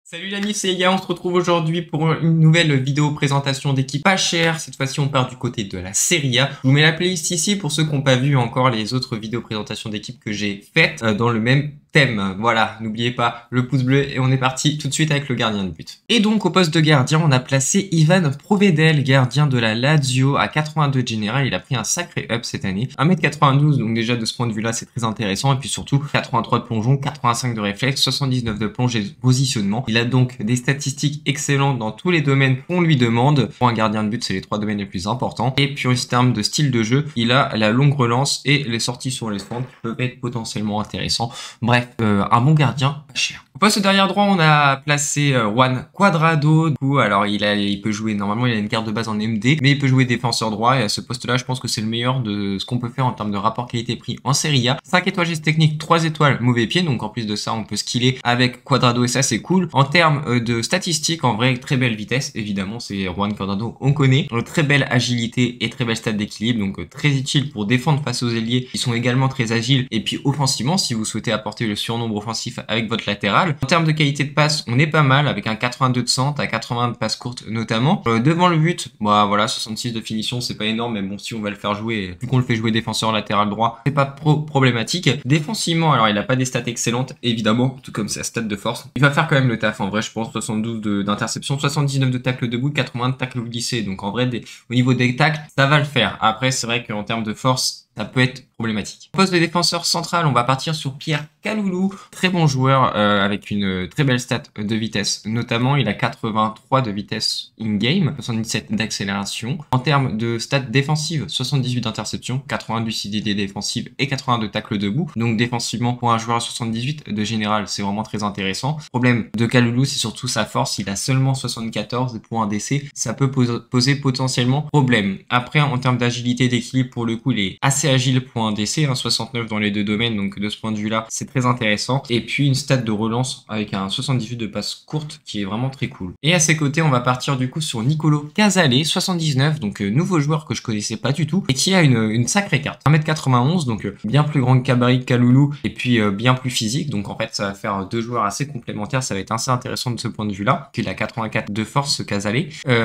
Salut l'ami, c'est Ega, on se retrouve aujourd'hui pour une nouvelle vidéo présentation d'équipe pas chère. Cette fois-ci, on part du côté de la Serie A. Je vous mets la playlist ici pour ceux qui n'ont pas vu encore les autres vidéos présentation d'équipe que j'ai faites dans le même thème. Voilà, n'oubliez pas le pouce bleu et on est parti tout de suite avec le gardien de but. Et donc au poste de gardien, on a placé Ivan Provedel, gardien de la Lazio à 82 de général. Il a pris un sacré up cette année. 1m92, donc déjà de ce point de vue-là, c'est très intéressant. Et puis surtout, 83 de plongeon, 85 de réflexe, 79 de plongée de positionnement. Il a donc des statistiques excellentes dans tous les domaines qu'on lui demande. Pour un gardien de but, c'est les 3 domaines les plus importants. Et puis en termes de style de jeu, il a la longue relance et les sorties sur les fentes qui peuvent être potentiellement intéressants. Bref, un bon gardien, pas cher. Au poste derrière droit, on a placé Juan Cuadrado. Du coup, alors il peut jouer, normalement il a une carte de base en MD, mais il peut jouer défenseur droit. Et à ce poste-là, je pense que c'est le meilleur de ce qu'on peut faire en termes de rapport qualité-prix en Serie A. 5 étoiles geste technique, 3 étoiles mauvais pied. Donc en plus de ça, on peut skiller avec Cuadrado et ça c'est cool. En termes de statistiques, en vrai, très belle vitesse. Évidemment, c'est Juan Cuadrado, on connaît. Très belle agilité et très belle stat d'équilibre. Donc très utile pour défendre face aux ailiers qui sont également très agiles. Et puis offensivement, si vous souhaitez apporter le surnombre offensif avec votre latéral. En termes de qualité de passe, on est pas mal avec un 82 de centre à 80 de passe courte notamment. Devant le but, bah voilà, 66 de finition, c'est pas énorme, mais bon, si on va le faire jouer, vu qu'on le fait jouer défenseur latéral droit, c'est pas problématique. Défensivement, alors il a pas des stats excellentes, évidemment, tout comme sa stat de force. Il va faire quand même le taf, en vrai, je pense, 72 d'interception, 79 de tacle debout, 80 de tacle glissé. Donc en vrai, au niveau des tacles, ça va le faire. Après, c'est vrai qu'en termes de force, ça peut être problématique. Au poste de défenseur central, on va partir sur Pierre Kaloulou. Très bon joueur avec une très belle stat de vitesse. Notamment, il a 83 de vitesse in-game, 77 d'accélération. En termes de stats défensives, 78 d'interception, 80 de lucidité défensive et 80 de tacle debout. Donc défensivement, pour un joueur à 78 de général, c'est vraiment très intéressant. Le problème de Kaloulou, c'est surtout sa force. Il a seulement 74 pour un DC. Ça peut poser potentiellement problème. Après, en termes d'agilité et d'équilibre, pour le coup, il est assez agile pour un DC, 69 dans les deux domaines, donc de ce point de vue-là, c'est très intéressant. Et puis une stat de relance avec un 78 de passe courte qui est vraiment très cool. Et à ses côtés, on va partir du coup sur Nicolo Casale, 79, donc nouveau joueur que je connaissais pas du tout et qui a une sacrée carte. 1m91, donc bien plus grand que Cabaret Kaloulou et puis bien plus physique. Donc en fait, ça va faire deux joueurs assez complémentaires. Ça va être assez intéressant de ce point de vue-là. Il a 84 de force, ce Casale.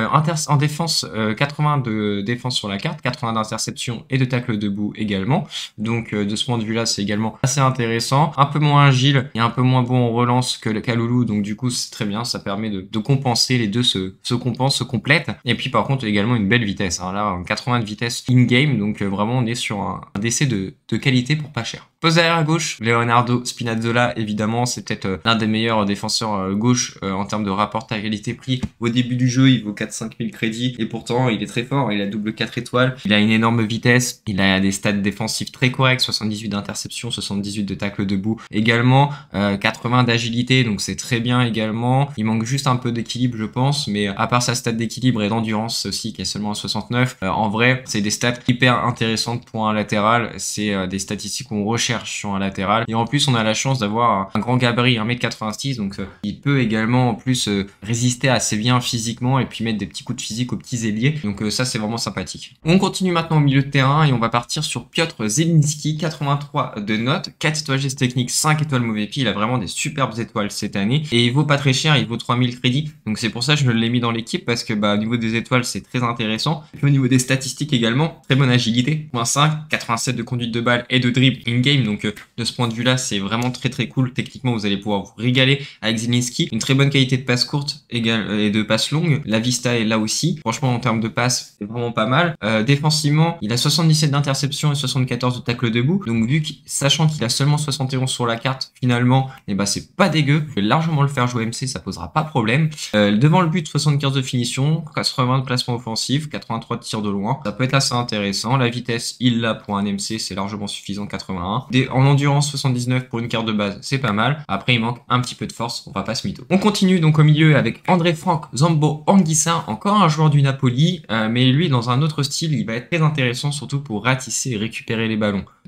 En défense, 80 de défense sur la carte, 80 d'interception et de tacle debout également. Donc de ce point de vue là, c'est également assez intéressant. Un peu moins agile et un peu moins bon en relance que le Kaloulou, donc du coup c'est très bien, ça permet de compenser, les deux se compensent, se complètent. Et puis par contre également une belle vitesse, hein. Là 80 de vitesse in-game, donc vraiment on est sur un DC de qualité pour pas cher. Poste derrière à gauche, Leonardo Spinazzola, évidemment, c'est peut-être l'un des meilleurs défenseurs gauche en termes de rapport à qualité-prix. Au début du jeu, il vaut 4-5 000 crédits et pourtant, il est très fort. Il a double 4 étoiles. Il a une énorme vitesse. Il a des stats défensifs très corrects, 78 d'interception, 78 de tacle debout. Également, 80 d'agilité, donc c'est très bien également. Il manque juste un peu d'équilibre, je pense, mais à part sa stat d'équilibre et d'endurance aussi, qui est seulement à 69, en vrai, c'est des stats hyper intéressantes pour un latéral. C'est des statistiques qu'on recherche sur un latéral. Et en plus, on a la chance d'avoir un grand gabarit, 1m86, donc il peut également en plus résister assez bien physiquement et puis mettre des petits coups de physique aux petits ailiers. Donc ça, c'est vraiment sympathique. On continue maintenant au milieu de terrain et on va partir sur Piotr Zelinski, 83 de notes, 4 étoiles geste technique, 5 étoiles mauvais pied. Il a vraiment des superbes étoiles cette année et il vaut pas très cher, il vaut 3000 crédits. Donc c'est pour ça que je l'ai mis dans l'équipe parce que au niveau des étoiles, c'est très intéressant. Et puis au niveau des statistiques également, très bonne agilité, 5, 87 de conduite de balle et de dribble in-game. Donc de ce point de vue-là, c'est vraiment très très cool. Techniquement, vous allez pouvoir vous régaler avec Zelinski. Une très bonne qualité de passe courte et de passe longue. La vista est là aussi. Franchement, en termes de passe, c'est vraiment pas mal. Défensivement, il a 77 d'interception et 74 de tacle debout. Donc sachant qu'il a seulement 71 sur la carte, finalement, c'est pas dégueu. Je vais largement le faire jouer MC, ça posera pas problème. Devant le but, 75 de finition, 80 de placement offensif, 83 de tir de loin. Ça peut être assez intéressant. La vitesse, il l'a pour un MC, c'est largement suffisant, 81. En endurance, 79 pour une carte de base, c'est pas mal. Après, il manque un petit peu de force, on va pas se mytho. On continue donc au milieu avec André Franck Zambo Anguissa, encore un joueur du Napoli, mais lui dans un autre style, il va être très intéressant, surtout pour ratisser et récupérer les ballons.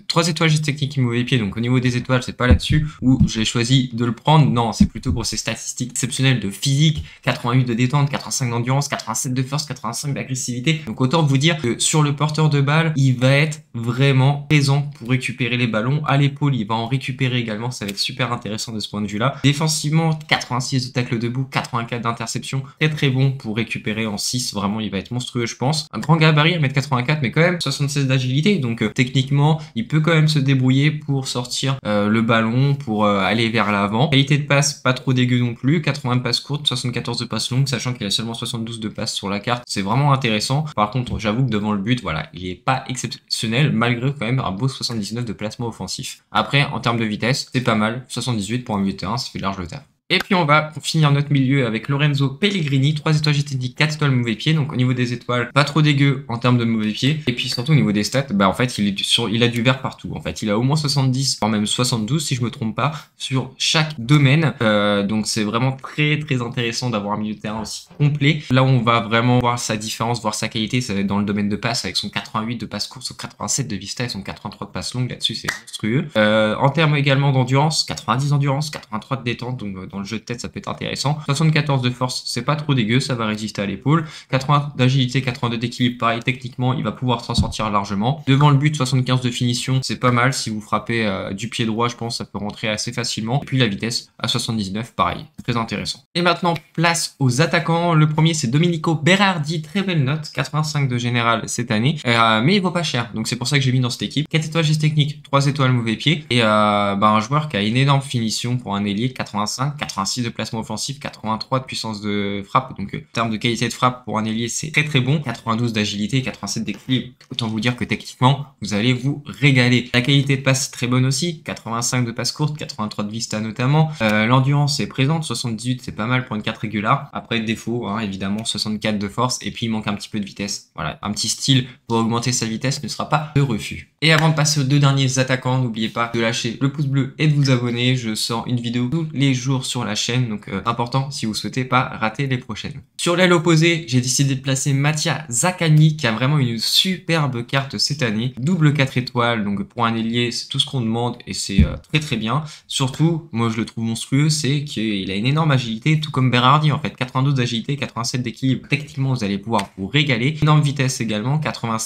3 étoiles geste technique et mauvais pied. Donc au niveau des étoiles, c'est pas là-dessus où j'ai choisi de le prendre. Non, c'est plutôt pour ses statistiques exceptionnelles de physique, 88 de détente, 85 d'endurance, 87 de force, 85 d'agressivité. Donc autant vous dire que sur le porteur de balle, il va être vraiment présent pour récupérer les ballons. À l'épaule, il va en récupérer également. Ça va être super intéressant de ce point de vue-là. Défensivement, 86 de tacle debout, 84 d'interception. Très très bon pour récupérer en 6. Vraiment, il va être monstrueux, je pense. Un grand gabarit, 1m84, mais quand même 76 d'agilité. Donc techniquement, il peut quand même se débrouiller pour sortir le ballon, pour aller vers l'avant. Qualité de passe, pas trop dégueu non plus. 80 de passes courtes, 74 de passes longues, sachant qu'il a seulement 72 de passes sur la carte. C'est vraiment intéressant. Par contre, j'avoue que devant le but, voilà, il est pas exceptionnel, malgré quand même un beau 79 de placement offensif. Après, en termes de vitesse, c'est pas mal. 78 pour un milieu de terrain, ça fait large le taf. Et puis on va finir notre milieu avec Lorenzo Pellegrini, 3 étoiles GTD, 4 étoiles mauvais pied. Donc au niveau des étoiles, pas trop dégueu en termes de mauvais pied. Et puis surtout au niveau des stats, bah en fait il a du vert partout. En fait il a au moins 70, voire même 72 si je me trompe pas, sur chaque domaine. Donc c'est vraiment très très intéressant d'avoir un milieu de terrain aussi complet. Là où on va vraiment voir sa différence, voir sa qualité, ça va être dans le domaine de passe avec son 88 de passe courte, son 87 de vista et son 83 de passe longue. Là-dessus c'est monstrueux. En termes également d'endurance, 90 d'endurance, 83 de détente, donc dans le jeu de tête ça peut être intéressant. 74 de force, c'est pas trop dégueu, ça va résister à l'épaule. 80 d'agilité, 82 d'équilibre, pareil, techniquement il va pouvoir s'en sortir largement. Devant le but, 75 de finition, c'est pas mal. Si vous frappez du pied droit, je pense ça peut rentrer assez facilement. Et puis la vitesse à 79, pareil, très intéressant. Et maintenant place aux attaquants. Le premier c'est Domenico Berardi, très belle note, 85 de général cette année, mais il vaut pas cher, donc c'est pour ça que j'ai mis dans cette équipe. 4 étoiles geste technique, 3 étoiles mauvais pied, et un joueur qui a une énorme finition pour un ailier, 85, 86 de placement offensif, 83 de puissance de frappe, donc en termes de qualité de frappe pour un ailier c'est très très bon, 92 d'agilité, 87 d'équilibre. Autant vous dire que techniquement vous allez vous régaler. La qualité de passe est très bonne aussi, 85 de passe courte, 83 de vista notamment. L'endurance est présente, 78 c'est pas mal pour une carte régulière. Après défaut, hein, évidemment 64 de force, et puis il manque un petit peu de vitesse. Voilà, un petit style pour augmenter sa vitesse ne sera pas de refus. Et avant de passer aux deux derniers attaquants, n'oubliez pas de lâcher le pouce bleu et de vous abonner. Je sors une vidéo tous les jours sur la chaîne, donc important si vous souhaitez pas rater les prochaines. Sur l'aile opposée, j'ai décidé de placer Mattia Zaccagni qui a vraiment une superbe carte cette année. Double 4 étoiles, donc pour un ailier c'est tout ce qu'on demande et c'est très très bien. Surtout, moi je le trouve monstrueux, c'est qu'il a une énorme agilité, tout comme Berardi en fait. 92 d'agilité, 87 d'équilibre. Techniquement vous allez pouvoir vous régaler. Énorme vitesse également,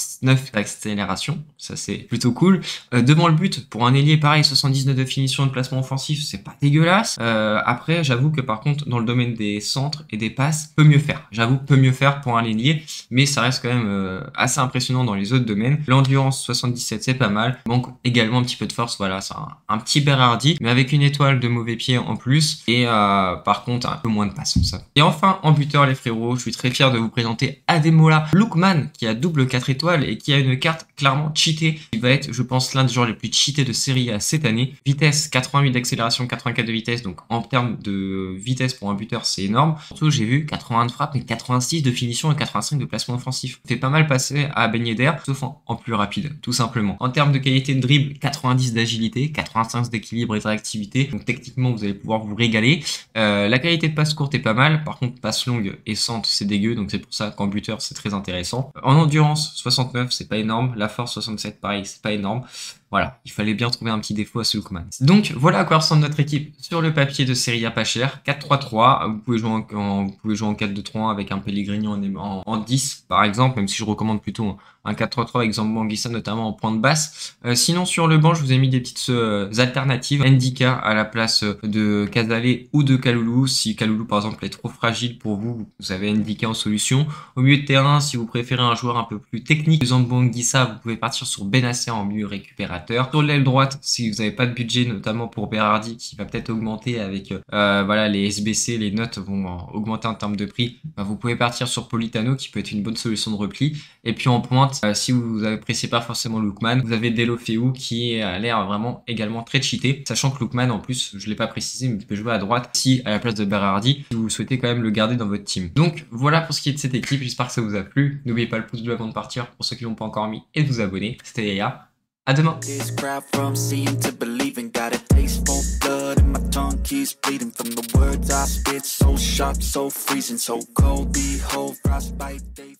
89 d'accélération, ça c'est plutôt cool. Devant le but, pour un ailier pareil, 79 de finition de placement offensif, c'est pas dégueulasse. Après j'avoue que par contre dans le domaine des centres et des passes, peut mieux faire. J'avoue, peut mieux faire pour un ailier, mais ça reste quand même assez impressionnant dans les autres domaines. L'endurance 77 c'est pas mal. Manque également un petit peu de force, voilà, c'est un petit Berardi, mais avec une étoile de mauvais pied en plus, et par contre un peu moins de passe. Ça. Et enfin en buteur les frérots, je suis très fier de vous présenter Ademola Lookman qui a double 4 étoiles et qui a une carte clairement cheatée. Il va être, je pense, l'un des joueurs les plus cheatés de Serie A cette année. Vitesse 88 d'accélération, 84 de vitesse, donc en termes de vitesse pour un buteur c'est énorme. Surtout j'ai vu 81 de frappe et 86 de finition et 85 de placement offensif. Fait pas mal passer à baigner d'air, sauf en plus rapide, tout simplement. En termes de qualité de dribble, 90 d'agilité, 85 d'équilibre et de réactivité, donc techniquement vous allez pouvoir vous régaler. La qualité de passe courte est pas mal, par contre passe longue et centre c'est dégueu, donc c'est pour ça qu'en buteur c'est très intéressant. En endurance 69 c'est pas énorme, la force 67 pareil c'est pas énorme. Voilà, il fallait bien trouver un petit défaut à ce Lookman. Donc voilà à quoi ressemble notre équipe sur le papier de Serie A pas cher. 4-3-3, vous pouvez jouer en 4-2-3 avec un Pellegrini en 10 par exemple, même si je recommande plutôt un 4-3-3 avec Zambanguissa notamment en point de basse. Sinon sur le banc je vous ai mis des petites alternatives. Ndika à la place de Casale ou de Kalulu. Si Kalulu par exemple est trop fragile pour vous, vous avez Ndika en solution. Au milieu de terrain, si vous préférez un joueur un peu plus technique, Zambanguissa, vous pouvez partir sur Benasser en milieu récupérateur. Sur l'aile droite, si vous n'avez pas de budget, notamment pour Berardi, qui va peut-être augmenter avec voilà, les SBC, les notes vont augmenter en termes de prix, bah, vous pouvez partir sur Politano, qui peut être une bonne solution de repli. Et puis en pointe, si vous appréciez pas forcément Lookman, vous avez Delofeu qui a l'air vraiment également très cheaté, sachant que Lookman, en plus, je l'ai pas précisé, mais il peut jouer à droite si à la place de Berardi, si vous souhaitez quand même le garder dans votre team. Donc voilà pour ce qui est de cette équipe, j'espère que ça vous a plu. N'oubliez pas le pouce bleu avant de partir pour ceux qui l'ont pas encore mis et de vous abonner. C'était Yaya. À demain. Keeps bleeding from the words I spit, so sharp, so freezing, so cold. Behold, frostbite.